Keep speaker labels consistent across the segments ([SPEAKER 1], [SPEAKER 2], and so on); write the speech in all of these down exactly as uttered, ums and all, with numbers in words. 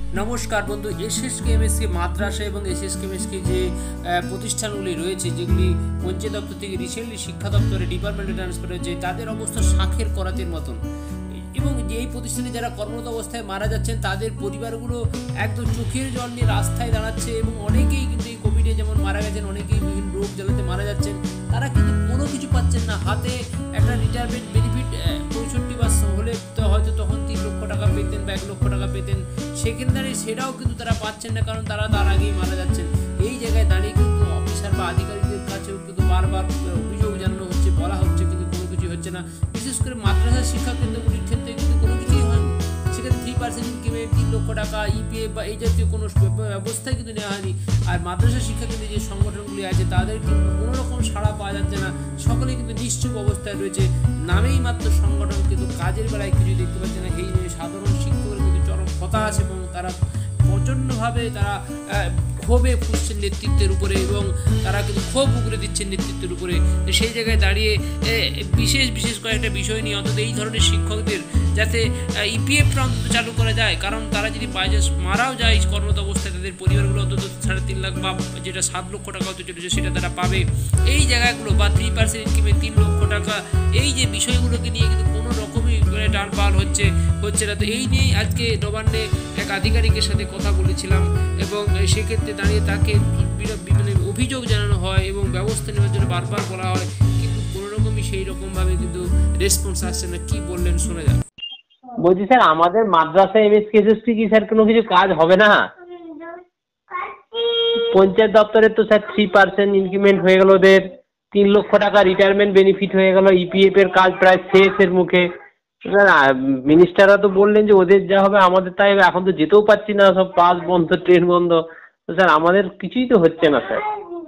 [SPEAKER 1] নমস্কার বন্ধু, এসএসকেএমএসকে মাদ্রাসা এবং এসএসকেএমএসকে যে প্রতিষ্ঠানগুলি রয়েছে, যেগুলি পঞ্চায়েত দপ্তর থেকে রিসেন্টলি শিক্ষা দপ্তরে ডিপার্টমেন্টে ট্রান্সফার হয়েছে, তাদের অবস্থা শাঁখের করাতের মতন। এবং যে এই প্রতিষ্ঠানে যারা কর্মরত অবস্থায় মারা যাচ্ছেন, তাদের পরিবারগুলো একদম চোখের জল নিয়ে রাস্তায় দাঁড়াচ্ছে। এবং অনেকেই কিন্তু এই কোভিডে যেমন মারা গেছেন, অনেকেই বিভিন্ন রোগ জ্বালাতে মারা যাচ্ছেন, তারা কিন্তু কোনো কিছু পাচ্ছেন না। হাতে একটা রিটায়ারমেন্ট বেনিফিট পঁয়ষট্টি বা হলে তো হয়তো তখন তিন লক্ষ টাকা পেতেন বা এক লক্ষ টাকা পেতেন, সেখানে সেটাও কিন্তু তারা পাচ্ছেন না, কারণ তারা তার আগেই মারা যাচ্ছেন। এই জায়গায় দাঁড়িয়ে কিন্তু অফিসার বা আধিকারিকদের কাছেও কিন্তু বারবার অভিযোগ জানানো হচ্ছে, বলা হচ্ছে, কিন্তু কোনো কিছু হচ্ছে না। বিশেষ করে মাদ্রাসা শিক্ষা কেন্দ্রগুলির ক্ষেত্রে কিন্তু কোনো কিছুই হয়নি। সেখানে থ্রি পার্সেন্ট ইনকামে তিন লক্ষ টাকা ইপিএফ বা এই জাতীয় কোনো ব্যবস্থাই কিন্তু নেওয়া হয়নি। আর মাদ্রাসা শিক্ষা কেন্দ্রে যে সংগঠনগুলি আছে, তাদের কিন্তু কোনো রকম সাড়া পাওয়া যাচ্ছে না। সকলেই কিন্তু নিশ্চুপ অবস্থায় রয়েছে, নামেই মাত্র সংগঠন, কিন্তু কাজের বেলায় কিছু দেখতে পাচ্ছে না। এই নিয়ে সাধারণ শিক্ষকের কিন্তু চরম হতাশ, এবং তারা প্রচণ্ডভাবে তারা ক্ষোভে ফুসছেন নেতৃত্বের উপরে, এবং তারা কিন্তু ক্ষোভ উগরে দিচ্ছেন নেতৃত্বের উপরে। সেই জায়গায় দাঁড়িয়ে বিশেষ বিশেষ কয়েকটা বিষয় নিয়ে অন্তত এই ধরনের শিক্ষকদের যাতে ইপিএফটা অন্তত চালু করা যায়, কারণ তারা যদি বাইরে মারাও যায় কর্মরত অবস্থায়, তাদের পরিবারগুলো অন্তত সাড়ে তিন লাখ বা যেটা সাত লক্ষ টাকা হতে চলেছে সেটা তারা পাবে। এই জায়গাগুলো বা থ্রি পার্সেন্ট ইনকামে তিন লক্ষ টাকা, এই যে বিষয়গুলোকে নিয়ে কিন্তু কোনো রকমই টালপাল হচ্ছে হচ্ছে না। তো এই নিয়েই আজকে নবান্নে এক আধিকারিকের সাথে কথা বলেছিলাম, এবং সেক্ষেত্রে দাঁড়িয়ে তাকে মানে অভিযোগ জানানো হয় এবং ব্যবস্থা নেওয়ার জন্য বারবার বলা হয়, কিন্তু কোনো রকমই সেই রকমভাবে কিন্তু রেসপন্স আসছে না। কি বললেন শোনা যাক।
[SPEAKER 2] বলছি স্যার, আমাদের মাদ্রাসা এমএসকেএসএসটি কি স্যার কোনো কিছু কাজ হবে না? পঞ্চায়েত দপ্তরের তো স্যার থ্রি পার্সেন্ট ইনক্রিমেন্ট হয়ে গেল, ওদের তিন লক্ষ টাকা রিটায়ারমেন্ট বেনিফিট হয়ে গেল, ইপিএফ এর কাজ প্রায় শেষের মুখে। মিনিস্টাররা তো বললেন যে ওদের যা হবে আমাদের তাই হবে। এখন তো যেতেও পারছি না, সব বাস বন্ধ, ট্রেন বন্ধ। তো স্যার আমাদের কিছুই তো হচ্ছে না স্যার।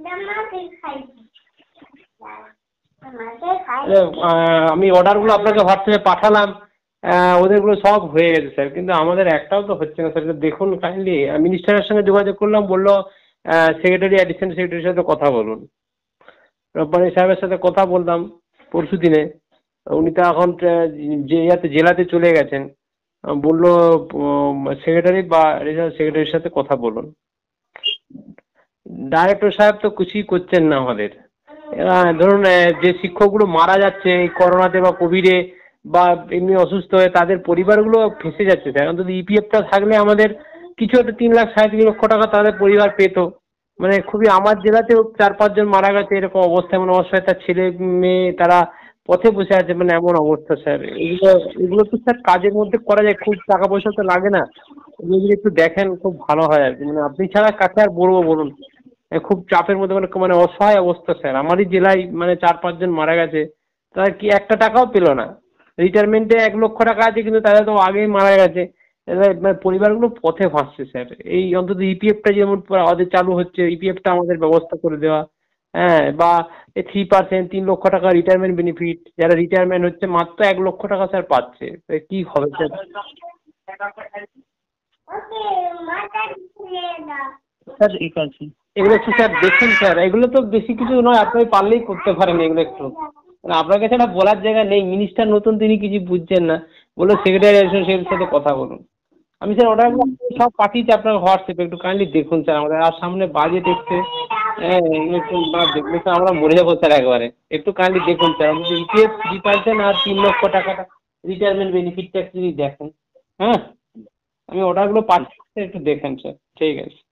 [SPEAKER 2] আমি অর্ডারগুলো আপনাকে হোয়াটসঅ্যাপে পাঠালাম, ওদেরগুলো সব হয়ে গেছে স্যার, কিন্তু আমাদের একটাও তো হচ্ছে না স্যার। দেখুন কাইন্ডলি। মিনিস্টারের সঙ্গে যোগাযোগ করলাম, বললো সেক্রেটারি অ্যাডিশনাল সেক্রেটারির সাথে কথা বলুন। রব্বানি সাহেবের সাথে কথা বললাম পরশু দিনে, উনি তো এখন যে ইয়াতে জেলাতে চলে গেছেন। বললো সেক্রেটারি বা অ্যাডিশনাল সেক্রেটারির সাথে কথা বলুন। ডাইরেক্টর সাহেব তো কিছুই করছেন না আমাদের। ধরুন যে শিক্ষকগুলো মারা যাচ্ছে এই করোনাতে বা কোভিডে বা এমনি অসুস্থ হয়ে, তাদের পরিবারগুলো ফেঁসে যাচ্ছে স্যার। অন্তত ইপিএফটা থাকলে আমাদের কিছু একটা তিন লাখ সাড়ে তিন লক্ষ টাকা তাদের পরিবার পেত। মানে খুবই, আমার জেলাতেও চার পাঁচজন মারা গেছে এরকম অবস্থায়, মানে অবস্থায় তার ছেলে মেয়ে তারা পথে বসে আছে, মানে এমন অবস্থা স্যার। এগুলো এগুলো তো স্যার কাজের মধ্যে করা যায়, খুব টাকা পয়সা তো লাগে না। এগুলো যদি একটু দেখেন খুব ভালো হয় আর কি। মানে আপনি ছাড়া কাছে আর বলবো বলুন, খুব চাপের মধ্যে, মানে মানে অসহায় অবস্থা স্যার। আমারই জেলায় মানে চার পাঁচজন মারা গেছে, তারা কি একটা টাকাও পেল না। রিটায়ারমেন্টে এক লক্ষ টাকা আছে, কিন্তু তারা তো আগেই মারা গেছে। মানে পরিবারগুলো পথে ভাসছে স্যার। এই অন্তত ইপিএফটা যেমন আমাদের চালু হচ্ছে, ইপিএফটা আমাদের ব্যবস্থা করে দেওয়া, হ্যাঁ, বা এই থ্রি পার্সেন্ট তিন লক্ষ টাকা রিটায়ারমেন্ট বেনিফিট, যারা রিটায়ারমেন্ট হচ্ছে মাত্র এক লক্ষ টাকা স্যার পাচ্ছে। কি হবে স্যার? স্যার এগুলো একটু স্যার দেখুন স্যার, এগুলো তো বেশি কিছু নয়, আপনি পারলেই করতে পারেন এগুলো একটু। মানে আপনার কাছে একটা বলার জায়গা নেই, মিনিস্টার নতুন, তিনি কিছু বুঝছেন না। বললো সেক্রেটারি সেক্রেটারির সাথে কথা বলুন। আমি স্যার অর্ডারগুলো সব পাঠিয়েছি আপনার হোয়াটসঅ্যাপে, একটু কাইন্ডলি দেখুন স্যার। আমাদের আর সামনে বাজেট এসছে, হ্যাঁ, একটু দেখলে স্যার আমরা মরে যাবো স্যার একবারে। একটু কাইন্ডলি দেখুন স্যার, আমাদের ইপিএফ থ্রি পার্সেন্ট আর তিন লক্ষ টাকাটা রিটায়ারমেন্ট বেনিফিটটা একটু যদি দেখেন। হ্যাঁ, আমি অর্ডারগুলো পাঠিয়েছি, একটু দেখেন স্যার। ঠিক আছে।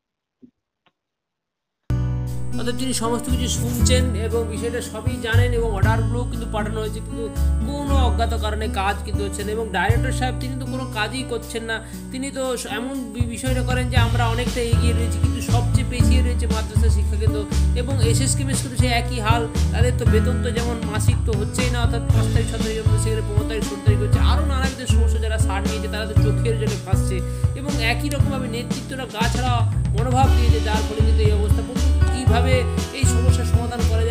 [SPEAKER 1] অর্থাৎ তিনি সমস্ত কিছু শুনছেন এবং বিষয়টা সবই জানেন, এবং অর্ডারগুলোও কিন্তু পাঠানো হয়েছে, কিন্তু কোনো অজ্ঞাত কারণে কাজ কিন্তু হচ্ছে না। এবং ডাইরেক্টর সাহেব তিনি তো কোনো কাজই করছেন না। তিনি তো এমন বিষয়টা করেন যে আমরা অনেকটা এগিয়ে রয়েছি, কিন্তু সবচেয়ে পিছিয়ে রয়েছে মাদ্রাসা শিক্ষাকেন্দ্র এবং এসএসকেএমএস কিন্তু সেই একই হাল। তাদের তো বেতন তো যেমন মাসিক তো হচ্ছেই না, অর্থাৎ পাঁচ তারিখ ছ তারিখ সেখানে পনেরো তারিখ ষোলো তারিখ হচ্ছে। আরও নানাবিধ সমস্যা, যারা সার নিয়েছে তারা তো চোখের জন্য ফাঁসছে, এবং একই রকমভাবে নেতৃত্বরা গা ছাড়া মনোভাব দিয়েছে, যার ফলে কিন্তু এই অবস্থা। কীভাবে এই সমস্যার সমাধান করা